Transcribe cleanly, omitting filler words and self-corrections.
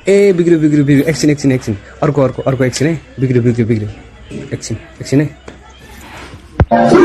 ए बिग्रियो बिग्रियो बिग्रियो एकछिन एकछिन एकछिन अर्को अर्को अर्को एकछिन है बिग्रियो बिग्रियो बिग्रियो एकछिन एकछिन है